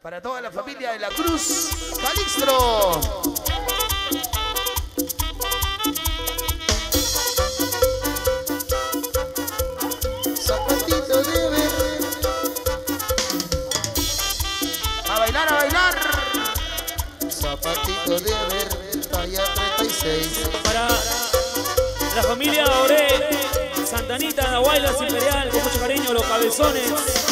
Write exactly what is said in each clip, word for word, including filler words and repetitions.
Para toda la familia de la Cruz, Calixtro. Zapatito de ver. A bailar, a bailar. Zapatito de ver, talla treinta y seis. Para la familia Oré, Santanita, la Guaylas Imperial, con mucho cariño, los cabezones.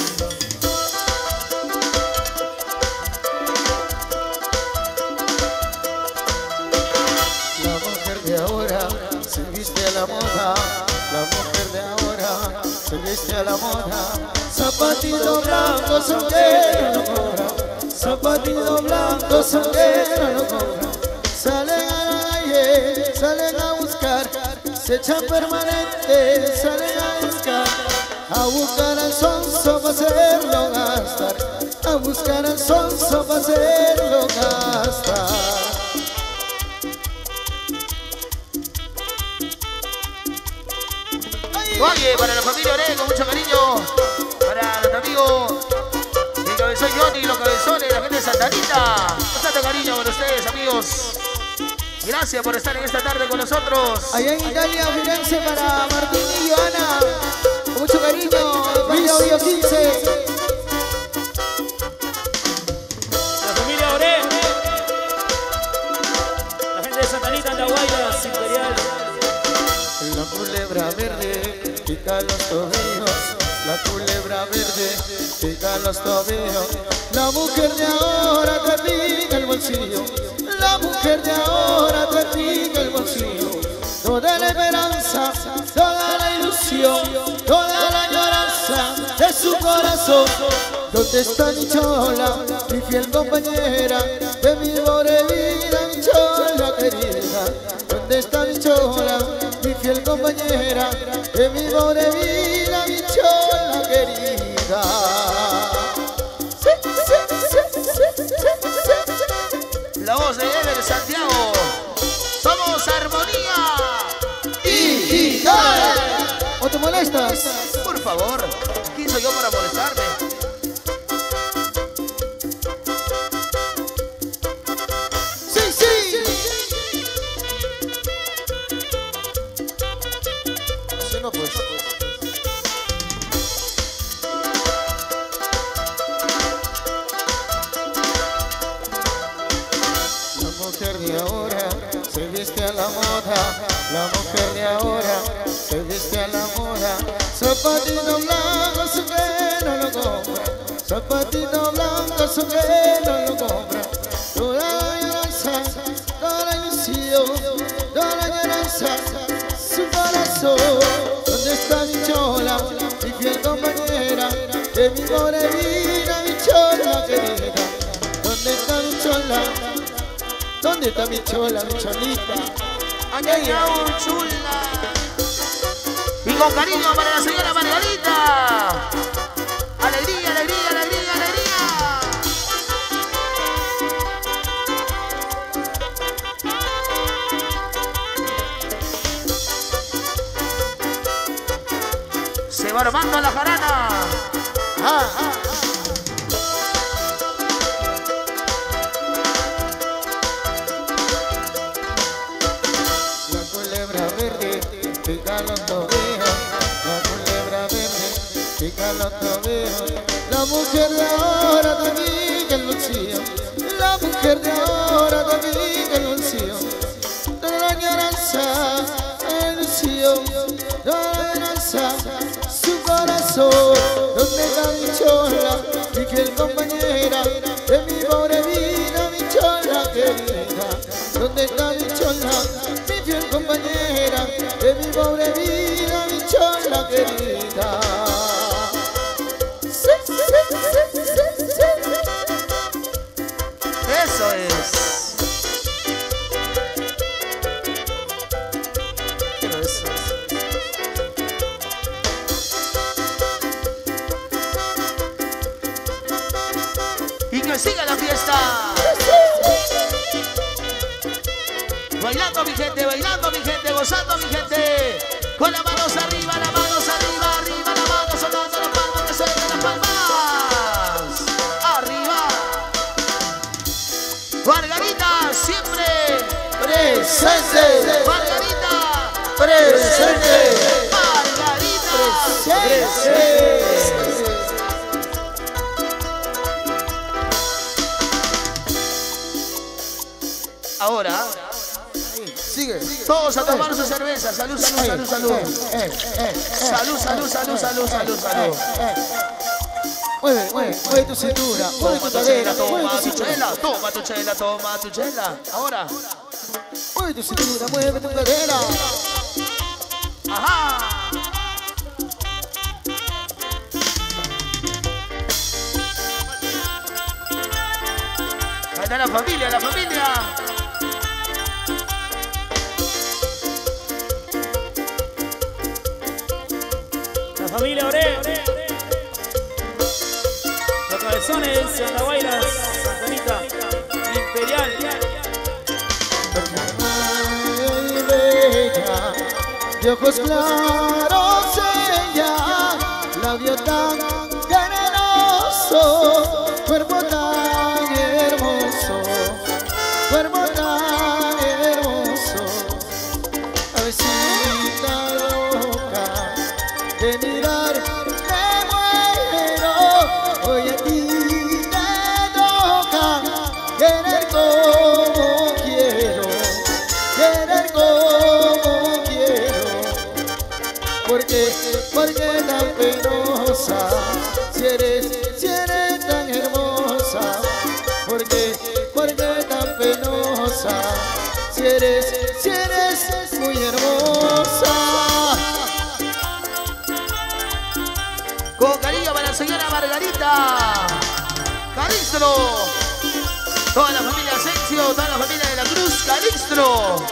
La mujer de ahora se viste a la moda. La mujer de ahora se viste a la moda. Zapatito blanco, sombrero no cobra. Zapatito blanco, sombrero no cobra. Salen a la calle, salen a buscar. Se echan permanente, salen a buscar. A buscar al sonso para hacerlo gastar. A buscar al sonso para hacerlo gastar. Oye, para la familia Oré, con mucho cariño. Para nuestro amigo el cabezón Johnny, los cabezones, la gente de Santanita. Bastante cariño para ustedes, amigos. Gracias por estar en esta tarde con nosotros. Allá en Italia, Firenze, para Martín y Joana. Con mucho cariño, Luis Audio quince. La familia Oré, la gente de Santanita, la Guaylas Imperial. La culebra verde pica los tobillos. La culebra verde pica los tobillos. La mujer de ahora te pica el bolsillo. La mujer de ahora te pica el bolsillo. Toda la esperanza, toda la ilusión, toda la añoranza de su corazón. ¿Dónde está mi chola, mi fiel compañera de mi pobre vida, mi chola querida? ¿Dónde está mi chola, mi fiel compañera de mi pobre vida, mi chola querida? Sí, sí, sí, sí, sí, sí. La voz de Ever Santiago. Somos Armonía. Y dale. ¿O te molestas? Por favor, ¿quién soy yo para molestarme? Sí, sí. Así no pues. La mujer de ahora se viste a la moda. La mujer de ahora se viste a la moda. Zapatito blanco, sombrero no compra. Zapatito blanco, sombrero no compra. Toda la añoranza, toda la ilusión, toda la añoranza, su corazón. ¿Dónde está mi chola, mi fiel compañera de mi pobre vida, mi chola querida? ¿Dónde está mi chola? ¿Dónde está mi chola, mi cholita? Añañao, chula. Y con cariño para la señora Margarita. Alegría, alegría, alegría, alegría. Se va armando la jarana. Ah, ah. La culebra verde pica los tobillos. La culebra verde pica los tobillos. La mujer de ahora te pica el bolsillo. La mujer de ahora te pica el bolsillo. Toda la añoranza, la ilusión, toda la añoranza, su corazón. ¿Dónde está mi chola, mi fiel compañera de mi pobre vida, mi chola querida? ¿Dónde está mi chola, mi fiel compañera de mi pobre vida, mi chola querida? Sí, sí, sí, sí, sí. Eso es. Quiero eso. Y que siga la fiesta. Bailando mi gente, bailando mi gente, gozando mi gente. Con las manos arriba, las manos arriba, arriba, las manos sonando las palmas, que suenen las palmas. Arriba. presente, Margarita, presente, Margarita, presente. Ahora, Sigue. todos a tomar su cerveza. Salud, salud, salud, salud. Eh, eh, eh, Salud, salud, salud, salud, salud, salud. Mueve, mueve, mueve tu cintura, mueve Toma tu tu cadera, chela, mueve toma tu tu cintura. chela, toma tu chela, toma tu chela. Ahora, Mueve tu cintura, mueve tu cadera. ajá. Ahí está la familia, la familia. La familia Ore. Los cabezones, Andahuaylas, Santanita, Imperial. Ay, bella, de ojos claros ella, labio tan generoso, cuerpo tan hermoso, cuerpo tan hermoso, cabecita loca, de mirar me muero, hoy a ti te toca querer como quiero, querer como quiero, porque, porque tan penosa, si eres, si eres tan hermosa, porque, porque tan penosa, si eres, si eres muy hermosa. Con cariño para la señora Margarita Calixto, toda la familia Asensio, toda la familia de la Cruz Calixto.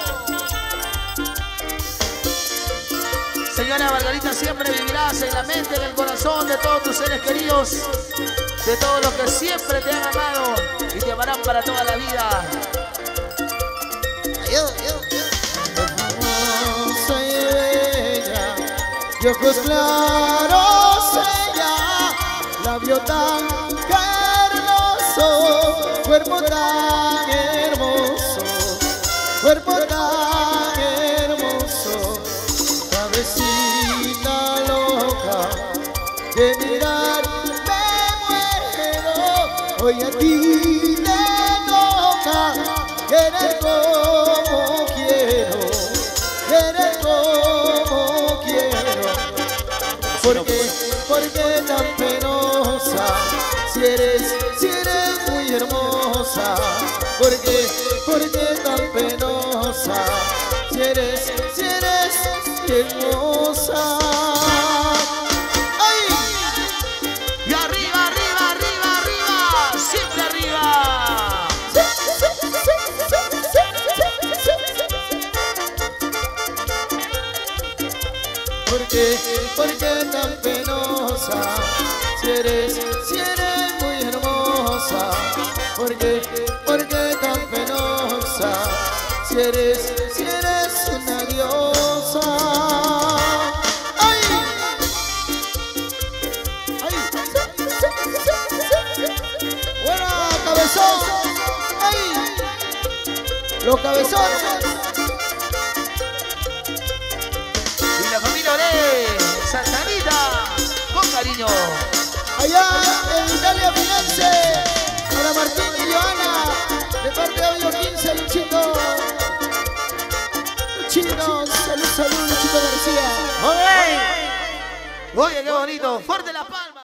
Señora Margarita, siempre vivirás en la mente, en el corazón de todos tus seres queridos, de todos los que siempre te han amado y te amarán para toda la vida. Hermosa y bella, de ojos claros ella, labio tan carnoso, cuerpo tan hermoso, cuerpo tan hermoso, cabecita loca, de mirar me muero, hoy a ti te toca querer como quiero, querer como quiero, porque, porque tan penosa, si eres, si eres muy hermosa, porque, porque tan penosa, si eres, si eres hermosa. ¡Ay! Y arriba, arriba, arriba, arriba, siempre arriba. Porque, porque tan penosa, si eres, si eres muy hermosa, porque, porque tan penosa, si eres, si eres una diosa. ¡Ay! ¡Ay! ¡Buena, cabezón! ¡Ay! Los cabezones. Y la familia Ore, Santanita, con cariño. Allá en Italia, Firenze, para Martín y Joana, de parte de Hoyo quince, Luchito. Luchito, salud, salud, Luchito García. Oye, qué bonito, fuerte la palma.